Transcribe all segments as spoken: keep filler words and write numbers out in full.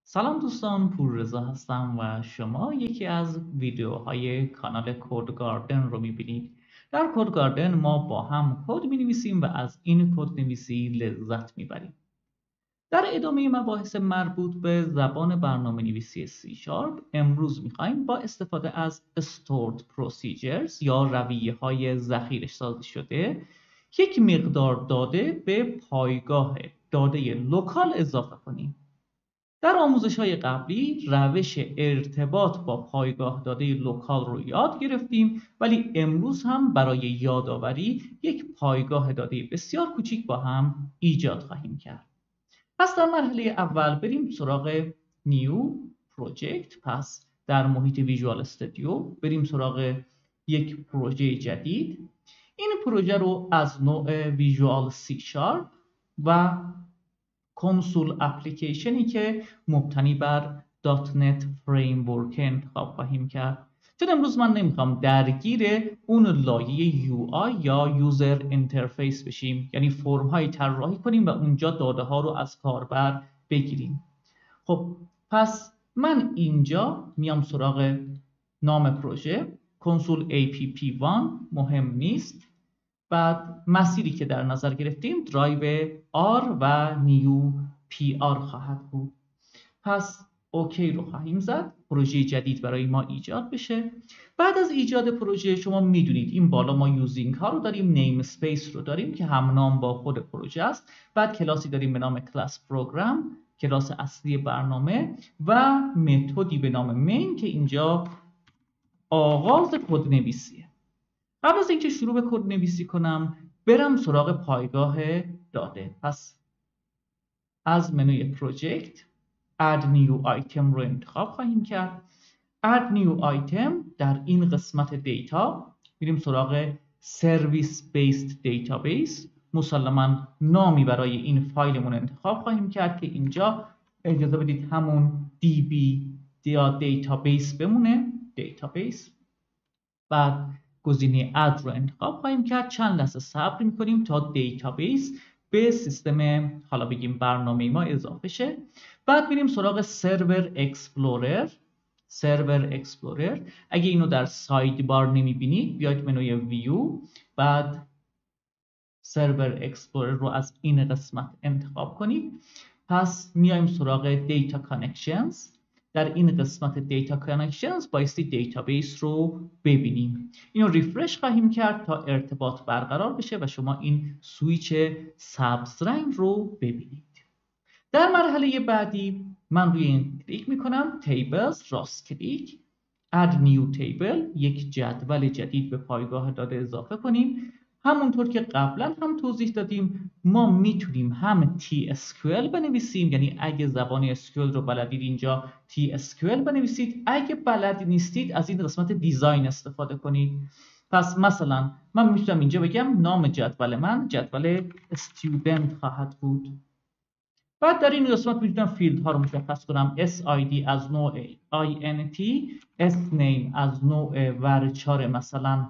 سلام دوستان، پوررضا هستم و شما یکی از ویدیوهای کانال کد گاردن رو میبینید. در کد گاردن ما با هم کد مینویسیم و از این کد نویسی لذت میبریم. در ادامه مباحث مربوط به زبان برنامه نویسی سی شارپ امروز میخوایم با استفاده از stored procedures یا رویه های ذخیره سازی شده یک مقدار داده به پایگاه داده لوکال اضافه کنیم. در آموزش‌های قبلی روش ارتباط با پایگاه داده لوکال رو یاد گرفتیم، ولی امروز هم برای یادآوری یک پایگاه داده بسیار کوچیک با هم ایجاد خواهیم کرد. پس در مرحله اول بریم سراغ نیو پروژکت. پس در محیط ویژوال استودیو بریم سراغ یک پروژه جدید. این پروژه رو از نوع ویژوال سی شارپ و کنسول اپلیکیشنی که مبتنی بر دات نت فریمورک انتخاب خواهیم کرد، چون امروز من نمیخوام درگیر اون لایه یو آی یا یوزر اینترفیس بشیم، یعنی فرم های طراحی کنیم و اونجا داده ها رو از کاربر بگیریم. خب پس من اینجا میام سراغ نام پروژه کنسول ای پی پی وان، مهم نیست. بعد مسیری که در نظر گرفتیم درایو آر و نیو پی آر خواهد بود. پس اوکی رو خواهیم زد، پروژه جدید برای ما ایجاد بشه. بعد از ایجاد پروژه شما میدونید این بالا ما یوزینگ ها رو داریم، نیم اسپیس رو داریم که همنام با خود پروژه است. بعد کلاسی داریم به نام کلاس پروگرام، کلاس اصلی برنامه، و متدی به نام مین که اینجا آغاز کد نویسیه. قبل از اینکه شروع به کد نویسی کنم برم سراغ پایگاه داده. پس از منوی پروژکت add new item رو انتخاب خواهیم کرد. add new item در این قسمت دیتا میریم سراغ service based database. مسلما نامی برای این فایلمون انتخاب خواهیم کرد که اینجا اجازه بدید همون دی بی یا دیتابیس بمونه، دیتابیس. بعد گزینه اد رو انتخاب خواهیم کرد. چند لحظه صبر میکنیم تا دیتابیس به سیستم حالا بگیم برنامه ما اضافه شه. بعد میریم سراغ سرور اکسپلورر. سرور اکسپلورر اگه اینو در ساید بار نمیبینید بیاید منوی ویو، بعد سرور اکسپلورر رو از این قسمت انتخاب کنید. پس میایم سراغ دیتا کانکشنز. در این قسمت دیتا کانکشنز بایستی دیتابیس رو ببینیم. اینو ریفرش خواهیم کرد تا ارتباط برقرار بشه و شما این سویچ سبز رنگ رو ببینید. در مرحله بعدی من روی این کلیک میکنم، تیبلز، راست کلیک، add new table، یک جدول جدید به پایگاه داده اضافه کنیم. همونطور که قبلا هم توضیح دادیم ما میتونیم هم تی اس کیو ال بنویسیم، یعنی اگه زبان اس کیو ال رو بلدید اینجا تی اس کیو ال بنویسید، اگه بلد نیستید از این قسمت دیزاین استفاده کنید. پس مثلا من میتونم اینجا بگم نام جدول من جدول استودنت خواهد بود. بعد در این قسمت میتونم فیلد ها رو مشخص کنم، اس آی دی از نوع آی ان تی، اس نیم از نوع ورچار مثلا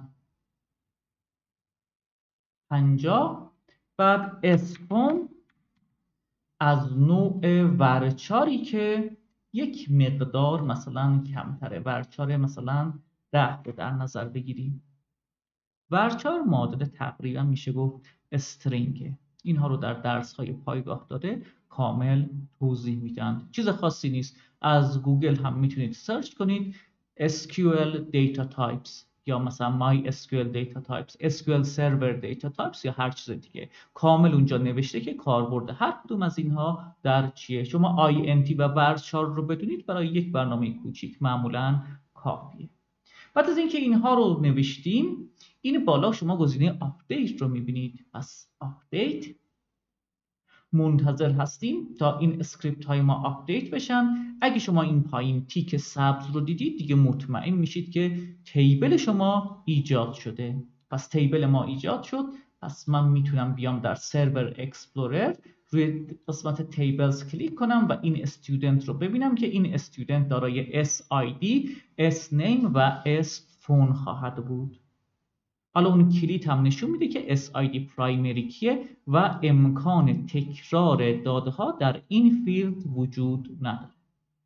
پنجاه، بعد اس فون از نوع ورچاری که یک مقدار مثلا کمتره، ورچار مثلا ده رو در نظر بگیریم. ورچار معادل تقریبا میشه گفت استرینگه. اینها رو در درس های پایگاه داده کامل توضیح میدن، چیز خاصی نیست. از گوگل هم میتونید سرچ کنید اس کیو ال data types یا مثلا MySQL data types، اس کیو ال server data types یا هر چیز دیگه، کامل اونجا نوشته که کاربرد هر کدوم از اینها در چیه. شما آی ان تی و ورچار رو بدونید برای یک برنامه کوچیک معمولا کافیه. بعد از اینکه اینها رو نوشتیم این بالا شما گزینه آپدیت رو میبینید. پس آپدیت، منتظر هستیم تا این اسکریپت های ما آپدیت بشن. اگه شما این پایین تیک سبز رو دیدید دیگه مطمئن میشید که تیبل شما ایجاد شده. پس تیبل ما ایجاد شد. پس من میتونم بیام در سرور اکسپلورر روی قسمت تیبلز کلیک کنم و این استودنت رو ببینم که این استودنت دارای اس آی دی، اس نیم و اس فون خواهد بود. حالا اون کلیت هم نشون میده که اس آی دی پرایمری کیه و امکان تکرار داده ها در این فیلد وجود نداره.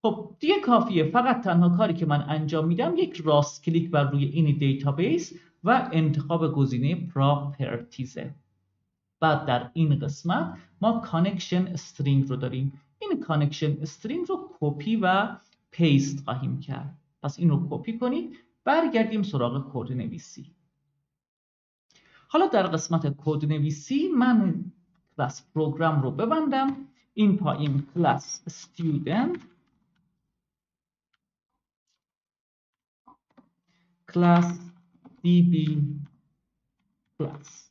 خب دیگه کافیه، فقط تنها کاری که من انجام میدم یک راست کلیک بر روی این دیتابیس و انتخاب گزینه پراپرتیزه. بعد در این قسمت ما کانکشن استرینگ رو داریم. این کانکشن استرینگ رو کپی و پیست خواهیم کرد. پس این رو کپی کنید، برگردیم سراغ کد نویسی. حالا در قسمت کد نویسی من کلاس پروگرام رو ببندم. این پایین کلاس student کلاس db کلاس،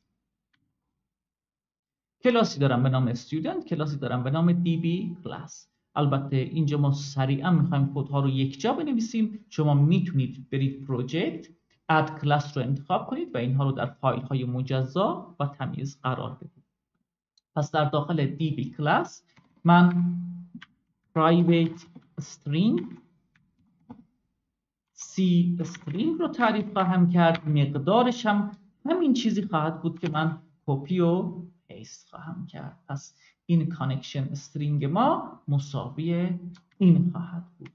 کلاسی دارم به نام student، کلاسی دارم به نام db کلاس. البته اینجا ما سریعا میخوایم کدها رو یک جا بنویسیم. شما میتونید برید پروژکت اد کلاس رو انتخاب کنید و اینها رو در فایل های مجزا و تمیز قرار بدید. پس در داخل db کلاس من private string c string رو تعریف خواهم کرد. مقدارش هم همین چیزی خواهد بود که من کپی و پیست خواهم کرد. پس این کانکشن استرینگ ما مساوی این خواهد بود.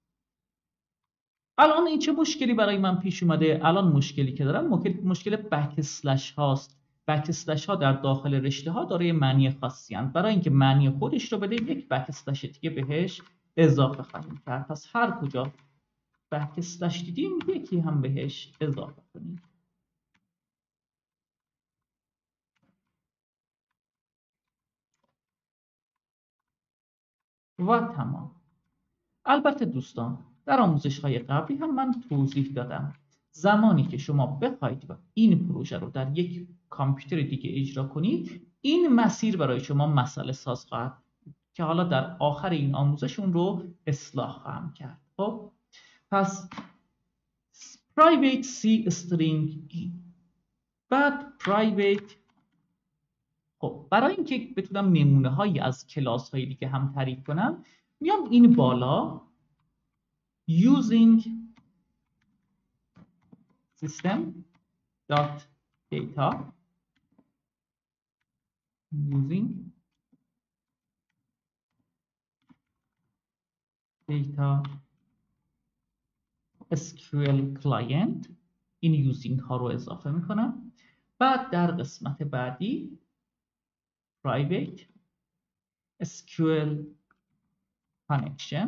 الان این چه مشکلی برای من پیش اومده؟ الان مشکلی که دارم مشکل بک اسلش هاست. بک اسلش ها در داخل رشته ها دارای معنی خاصی هستند. برای اینکه معنی خودش رو بده یک بک اسلش دیگه بهش اضافه خواهیم کرد. پس هر کجا بک اسلش دیدیم یکی هم بهش اضافه کنیم. و تمام. البته دوستان در آموزش‌های قبلی هم من توضیح دادم زمانی که شما بخواید این پروژه رو در یک کامپیوتر دیگه اجرا کنید این مسیر برای شما مسئله ساز خواهد که حالا در آخر این آموزش اون رو اصلاح خواهم کرد. خب پس private c string بعد private. خب برای اینکه بتونم نمونه هایی از کلاس های دیگه هم تعریف کنم میام این بالا using system dot data using data اس کیو ال client این using ها رو اضافه میکنم. بعد در قسمت بعدی private اس کیو ال connection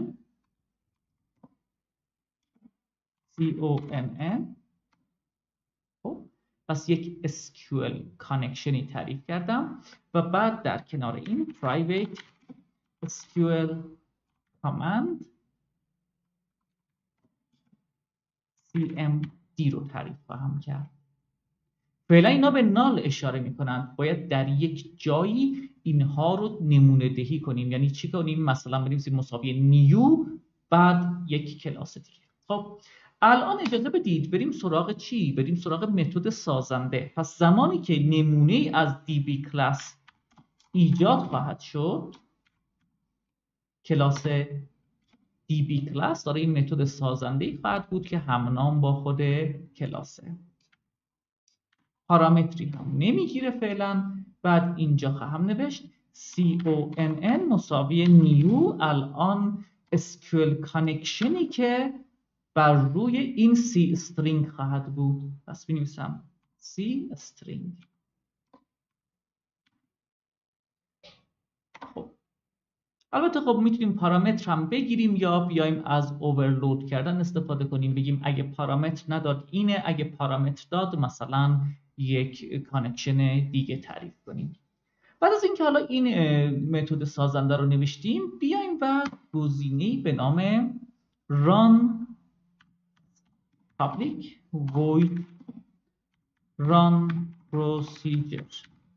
con. خب پس یک اس کیو ال کانکشنی تعریف کردم و بعد در کنار این private اس کیو ال command سی ام دی رو تعریف خواهم کرد. فعلا اینا به نال اشاره میکنند. باید در یک جایی اینها رو نمونه دهی کنیم. یعنی چی کنیم؟ مثلا بنویسیم مساوی نیو بعد یک کلاس دیگه. خب الان اجازه بدید بریم سراغ چی؟ بریم سراغ متد سازنده. پس زمانی که نمونه از دی بی کلاس ایجاد خواهد شد کلاس دی بی کلاس داره این متد سازنده خواهد بود که همنام با خود کلاسه. پارامتری هم نمیگیره فعلا. بعد اینجا خواهم نوشت con مساوی نیو الان اس کیو ال کانکشنی که بر روی این سی استرینگ خواهد بود. پس بنویسم سی استرینگ. خب البته خب میتونیم پارامتر هم بگیریم یا بیایم از اوورلود کردن استفاده کنیم. بگیم اگه پارامتر نداد اینه، اگه پارامتر داد مثلا یک کانکشن دیگه تعریف کنیم. بعد از اینکه حالا این متد سازنده رو نوشتیم بیایم و گزینه‌ای به نام run public void run procedure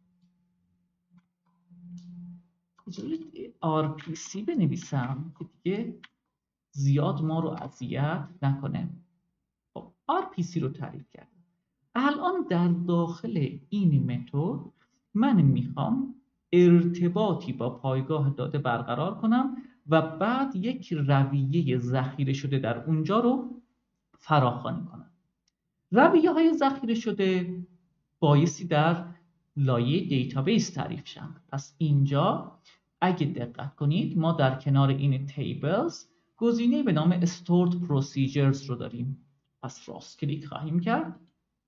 آر پی سی بنویسم که دیگه زیاد ما رو اذیت نکنه. خب آر پی سی رو تعریف کردم. الان در داخل این متد من میخوام ارتباطی با پایگاه داده برقرار کنم و بعد یک رویه ذخیره شده در اونجا رو فراخوانی کنم. رویه های ذخیره شده بایستی در لایه دیتابیس تعریف شن. پس اینجا اگه دقت کنید ما در کنار این tables گزینه به نام stored procedures رو داریم. پس راست کلیک خواهیم کرد،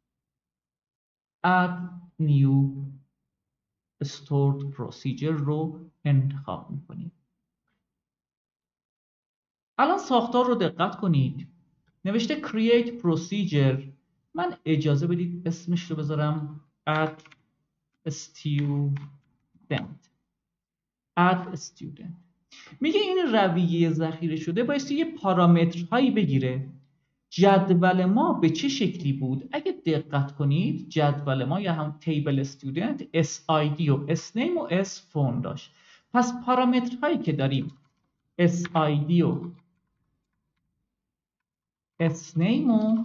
add new stored procedure رو انتخاب میکنیم. الان ساختار رو دقت کنید، نوشته create procedure. من اجازه بدید اسمش رو بذارم add student. add student میگه این رویه ذخیره شده بایستی یه پارامترهایی بگیره. جدول ما به چه شکلی بود؟ اگه دقت کنید جدول ما یا هم تیبل استودنت اس آی دی و اس نیم و اس فون داشت. پس پارامترهایی که داریم اس آی دی و اس نیم و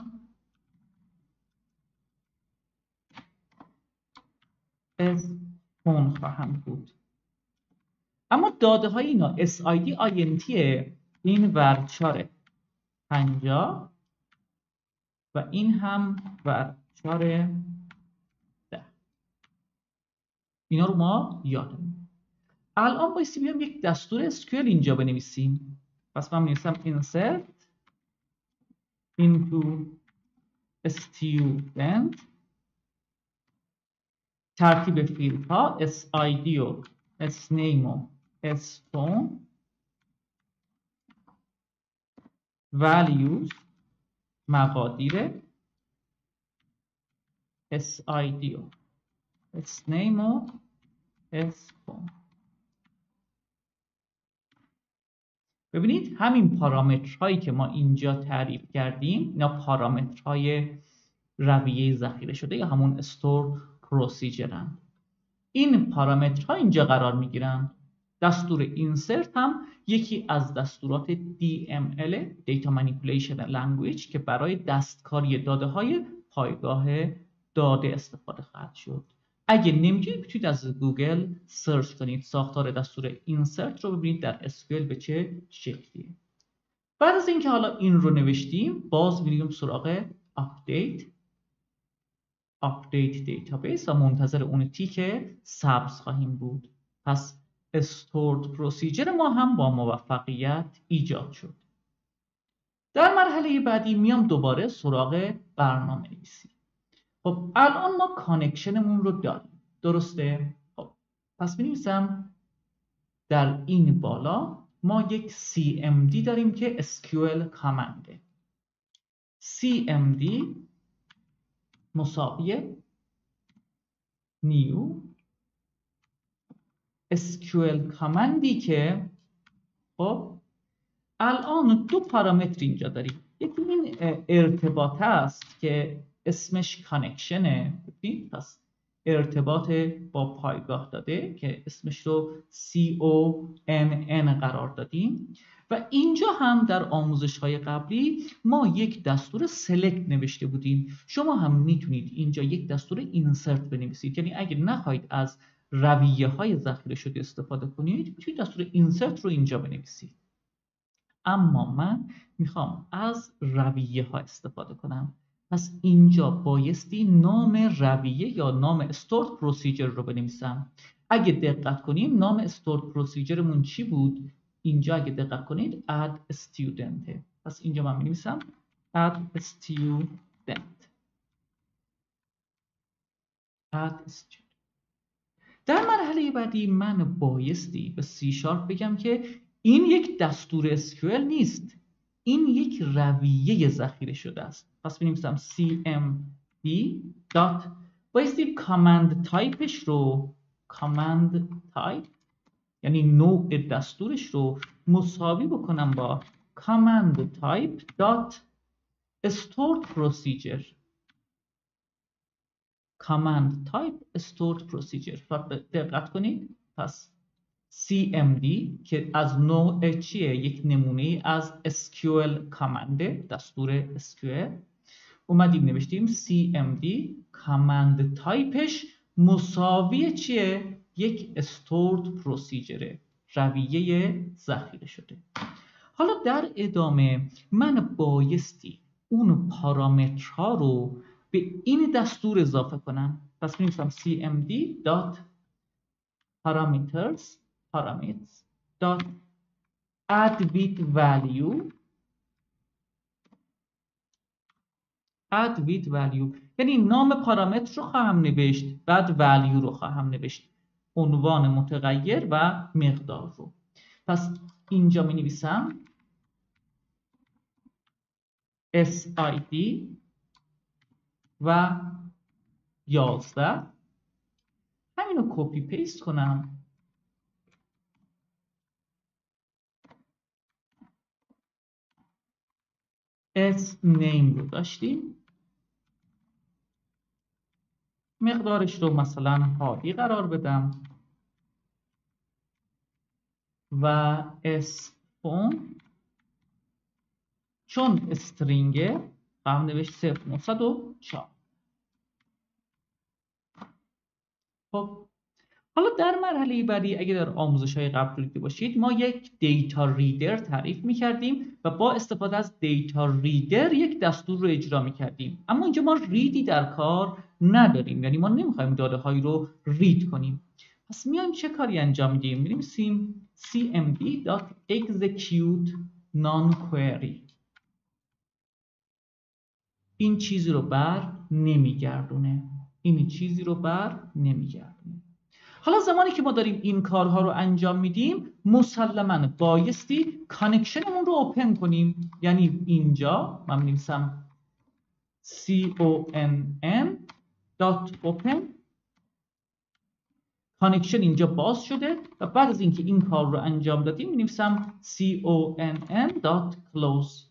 اس فون خواهند بود. اما داده های اینا اس آی دی آینتیه، این ورچاره پنجاه و این هم ورچار ده. اینا رو ما یادمون. الان بایستی بیام یک دستور اسکیول اینجا بنویسیم. پس من می‌نویسم insert into student، ترتیب فیلد ها اس آی دی و اس نیم و اس فون، values مقادیر اس آی دی و اس نیم و اس فون. ببینید همین پارامترهایی که ما اینجا تعریف کردیم اینا پارامترهای رویه ذخیره شده یا همون استور پروسیجرن. این پارامترها اینجا قرار میگیرن. دستور اینسرت هم یکی از دستورات دی ام ال Data Manipulation Language که برای دستکاری داده های پایگاه داده استفاده خواهد شد. اگه نمیدونید میتونید از گوگل سرچ کنید ساختار دستور اینسرت رو، ببینید در اسکیول به چه شکلیه. بعد از اینکه حالا این رو نوشتیم باز میریم سراغ آپدیت آپدیت دیتابیس و منتظر اون تیک سبز خواهیم بود. پس استورد پروسیجر ما هم با موفقیت ایجاد شد. در مرحله بعدی میام دوباره سراغ برنامه نویسی. خب الان ما کانکشنمون رو داریم، درسته؟ خب پس می‌نویسم در این بالا ما یک سی ام دی داریم که اس کیو ال کامنده. سی ام دی مساوی نیو اس کیو ال کامندی که خب الان دو پارامتر اینجا داریم. یکی این ارتباط است که اسمش کانکشنه، ببینید پس ارتباط با پایگاه داده که اسمش رو سی او ان ان قرار دادیم و اینجا هم در آموزش های قبلی ما یک دستور سلکت نوشته بودیم. شما هم میتونید اینجا یک دستور اینسرت بنویسید، یعنی اگر نخواهید از رویه های ذخیره شده استفاده کنید میتونید دستور اینسرت رو اینجا بنویسید. اما من میخوام از رویه ها استفاده کنم، پس اینجا بایستی نام رویه یا نام stored procedure رو بنویسم. اگه دقت کنیم نام stored procedure چی بود؟ اینجا اگه دقت کنید add student. پس اینجا من بنویسم add student. add student. در مرحله بعدی من بایستی به سی شارپ بگم که این یک دستور اسکیول نیست، این یک رویه ذخیره شده است. پس بنویسم سی ام دی دات بایستی کامند تایپش رو کامند تایپ یعنی نوع دستورش رو مساوی بکنم با کامند تایپ دات stored procedure. کامند تایپ stored procedure. دقت کنید پس سی ام دی که از نوع چیه؟ یک نمونه از اس کیو ال کامنده، دستور اس کیو ال. اومدیم نوشتیم سی ام دی کامند تایپش مساوی چیه؟ یک stored procedure، رویه ذخیره شده. حالا در ادامه من بایستی اون پارامترها رو به این دستور اضافه کنم. پس می‌نویسم سی ام دی dot parameters parameters dot add with value add with value یعنی نام پارامتر رو خواهم نوشت، بعد value رو خواهم نوشت، عنوان متغیر و مقدار رو. پس اینجا می نویسم sid و یازده، همین رو کپی پیست کنم s name رو داشتیم، مقدارش رو مثلا هادی قرار بدم و s phone چون استرینگه هم نوشت صفر نهصد و چهار. خب حالا در مرحله بعدی اگه در آموزش های قبل دیده باشید ما یک دیتا ریدر تعریف می کردیم و با استفاده از دیتا ریدر یک دستور رو اجرا می کردیم، اما اینجا ما ریدی در کار نداریم، یعنی ما نمیخوایم داده هایی رو رید کنیم. پس میایم چه کاری انجام میدیم؟ می‌نویسیم cmd.execute non-query. این چیزی رو بر نمیگردونه، این چیزی رو بر نمیگردونه. حالا زمانی که ما داریم این کارها رو انجام میدیم مسلماً بایستی کانکشنمون رو اوپن کنیم، یعنی اینجا من می‌نویسم conn.open کانکشن اینجا باز شده و بعد از اینکه این کار رو انجام دادیم می‌نویسم conn.close.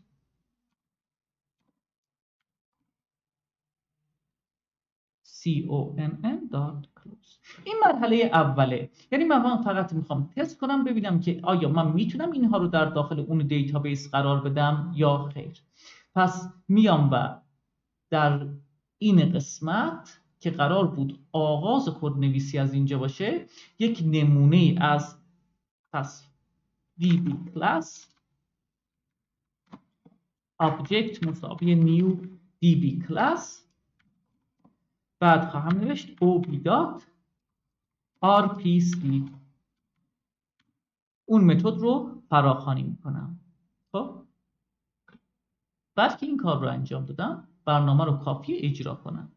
conn.close. این مرحله اوله، یعنی من فقط میخوام تست کنم ببینم که آیا من میتونم اینها رو در داخل اون دیتابیس قرار بدم یا خیر. پس میام و در این قسمت که قرار بود آغاز کد نویسی از اینجا باشه یک نمونه از پس db class object مساوی new db class، بعد خواهم نوشت ob.rpc، اون متد رو فراخوانی میکنم. خب بعد که این کار رو انجام دادم برنامه رو کاپی اجرا کنم.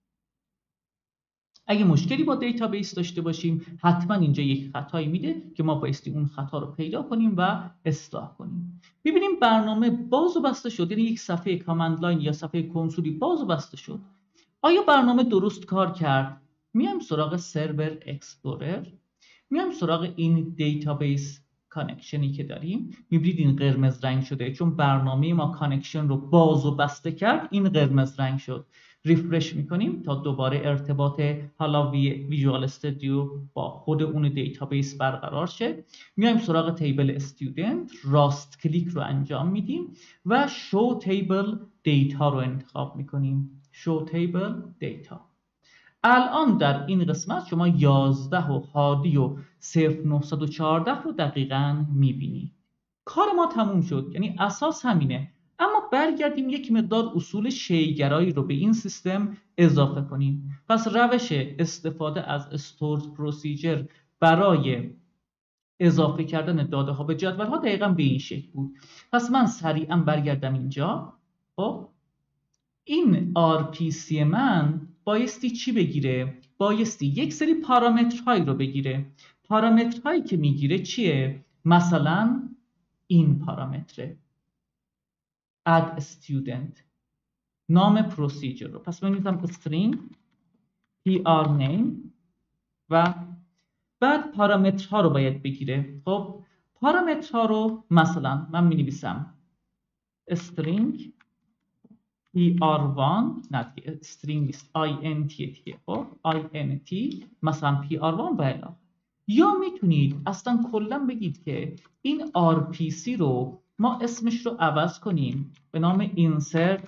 اگه مشکلی با دیتابیس داشته باشیم حتما اینجا یک خطایی میده که ما بایستی اون خطا رو پیدا کنیم و اصلاح کنیم. میبینیم برنامه باز و بسته شد، یعنی یک صفحه کامند لاین یا صفحه کنسولی باز و بسته شد. آیا برنامه درست کار کرد؟ میایم سراغ سرور اکسپلورر، میایم سراغ این دیتابیس کانکشنی که داریم، میبینید این قرمز رنگ شده چون برنامه ما کانکشن رو باز و بسته کرد، این قرمز رنگ شد. ریفرش میکنیم تا دوباره ارتباط حالا ویژوال استودیو با خود اون دیتابیس برقرار شه. میایم سراغ تیبل استودنت، راست کلیک رو انجام میدیم و شو تیبل دیتا رو انتخاب میکنیم. شو تیبل دیتا. الان در این قسمت شما یازده و هادی و صفر نهصد و چهارده رو دقیقاً میبینید. کار ما تموم شد، یعنی اساس همینه، اما برگردیم یک مقدار اصول شیگرایی رو به این سیستم اضافه کنیم. پس روش استفاده از استورد پروسیجر برای اضافه کردن داده ها به جدول ها دقیقاً به این شکل بود. پس من سریعاً برگردم اینجا. خب این آر پی سی من بایستی چی بگیره؟ بایستی یک سری پارامترهایی رو بگیره. پارامترهایی که میگیره چیه؟ مثلا این پارامتره add student، نام پروسیجر رو. پس من میذارم string pr name و بعد پارامترها رو باید بگیره. خب پارامترها رو مثلا من می نویسم string پی آر وان، نه string نیست int دیگه، خب int مثلا پی آر وان و الی. یا میتونید اصلا کلا بگید که این آر پی سی رو ما اسمش رو عوض کنیم به نام insert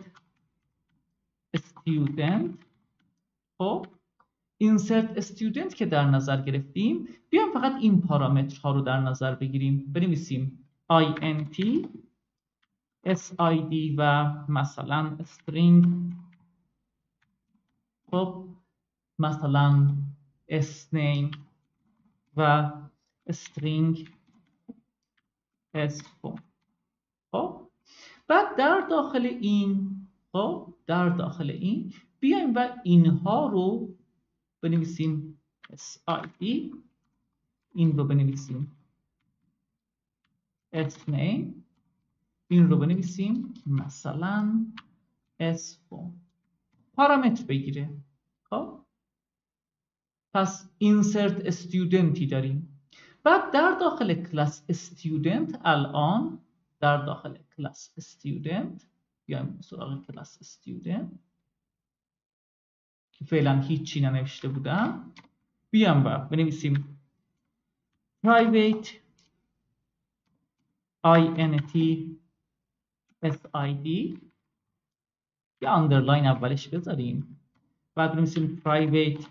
student. خب insert student که در نظر گرفتیم بیام فقط این پارامترها رو در نظر بگیریم، بنویسیم int sid و مثلا string، خب مثلا sname و string اس فون. خب بعد در داخل این خب در داخل این بیایم و اینها رو بنویسیم اس آی دی، این رو بنویسیم اس نیم، این رو بنویسیم مثلا اس فون. پارامتر بگیره. خب پس insert استودنتی داریم. بعد در داخل کلاس استودنت الان در داخل کلاس استودنت بیایم سراغ کلاس استودنت که فعلا هیچی ننوشته بودم، بیام و بنویسیم private int sid، یا اندرلاین اولش بذاریم، بعد بنویسیم private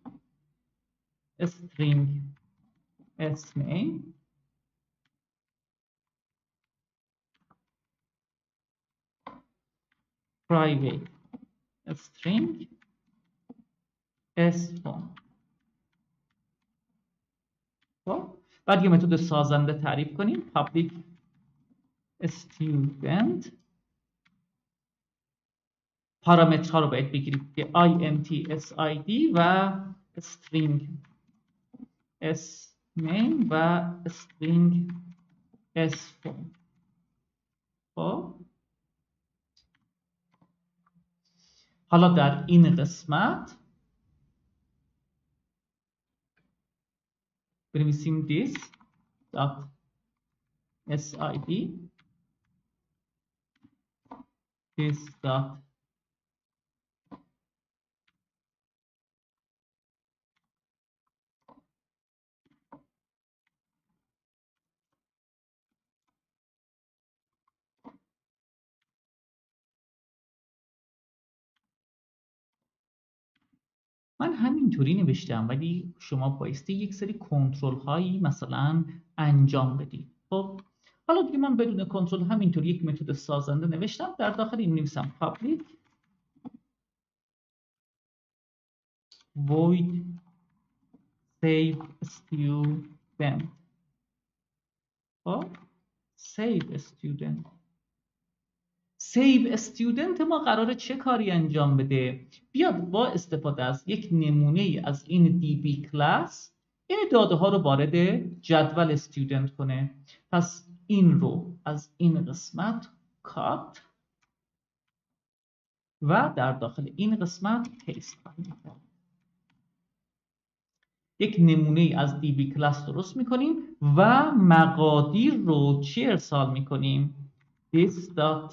string sname، private string sphone. خب بعد یه متد سازنده تعریف کنیم public student. پارامترها رو باید بگیرید که int sid و string sname و string sphone. خب حالا در این قسمت بنویسیم this dot sid this dot من همینطوری نوشتم، ولی شما بایستی یک سری کنترل هایی مثلا انجام بدید. خب حالا دیگه من بدون کنترل همینطوری یک متد سازنده نوشتم، در داخل این نویسم public void save student. خب save student save student ما قراره چه کاری انجام بده؟ بیاد با استفاده از یک نمونه ای از این دی بی کلاس این داده ها رو وارد جدول student کنه. پس این رو از این قسمت کات و در داخل این قسمت پیست خواهیم کرد. یک نمونه ای از دی بی کلاس درست میکنیم و مقادیر رو چی ارسال میکنیم؟ this dot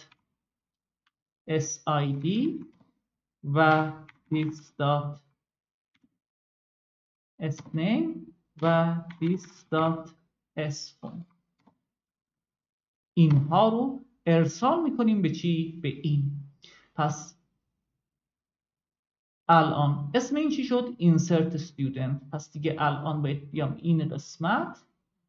sid و this dot sname و this dot sphone. اینها رو ارسال میکنیم به چی؟ به این. پس الان اسم این چی شد؟ insert student. پس دیگه الان باید بیام این قسمت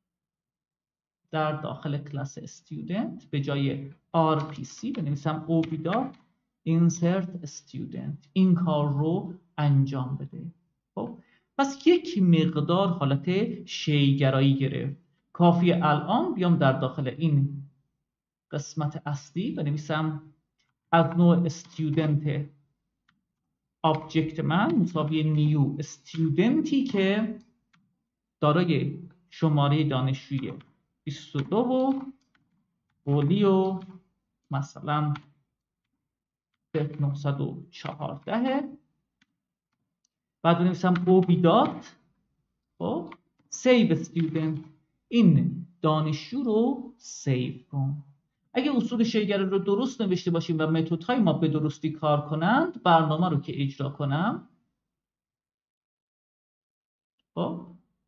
در داخل کلاس student به جای آر پی سی بنویسم ob dot insert student. این کار رو انجام بده. خب پس یک مقدار حالت شیگرایی گرفت. کافی الان بیام در داخل این قسمت اصلی بنویسم از نوع student آبجکت من مساوی نیو استودنتی که دارای شماره دانشجوی بیست و دو و قولی و مثلا نهصد و چهارده. بعد بنویسم ob dot خب save student. این دانشجو رو سیو کن. اگه اصول شیگره رو درست نوشته باشیم و متدهای ما به درستی کار کنند، برنامه رو که اجرا کنم خب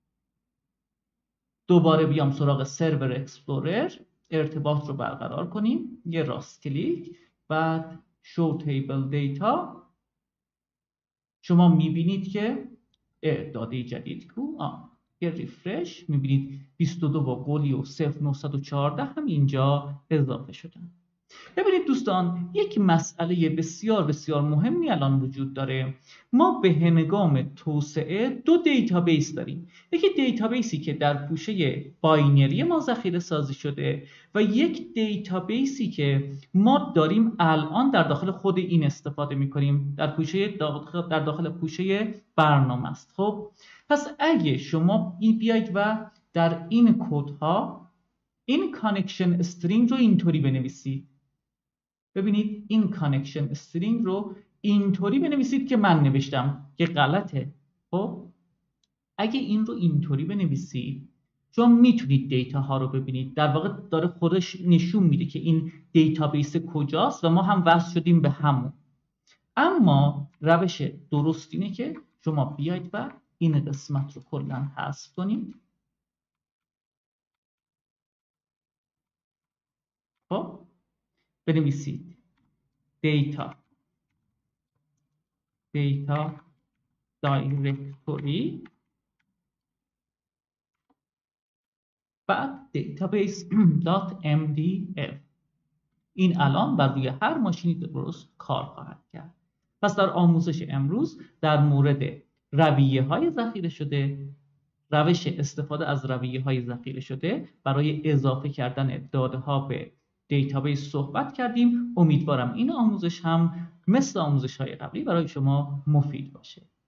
دوباره بیام سراغ سرور اکسپلورر، ارتباط رو برقرار کنیم، یه راست کلیک، بعد شو تیبل دیتا. شما میبینید که داده جدید کو آه یه ریفرش میبینید بیست و دو با قولی و صفر نهصد و چهارده هم اینجا اضافه شدن. ببینید دوستان، یک مسئله بسیار بسیار مهمی الان وجود داره. ما به هنگام توسعه دو دیتابیس داریم. یکی دیتابیسی که در پوشه باینری ما ذخیره سازی شده و یک دیتابیسی که ما داریم الان در داخل خود این استفاده می‌کنیم، در پوشه در داخل پوشه برنامه است. خب پس اگه شما این بیاید و در این کدها این کانکشن استرینگ رو اینطوری بنویسید. ببینید این کانکشن استرینگ رو اینطوری بنویسید که من نوشتم که غلطه. خب اگه این رو اینطوری بنویسید شما میتونید دیتا ها رو ببینید. در واقع داره خودش نشون میده که این دیتابیس کجاست و ما هم وصل شدیم به همون. اما روش درست اینه که شما بیاید و این قسمت رو کلا حذف کنید. خب بنویسید دیتا دیتا دایرکتوری بعد database.mdf. این الان بر روی هر ماشینی درست کار خواهد کرد. پس در آموزش امروز در مورد رویه های ذخیره شده، روش استفاده از رویه های ذخیره شده برای اضافه کردن داده ها به دیتابیس صحبت کردیم. امیدوارم این آموزش هم مثل آموزش های قبلی برای شما مفید باشه.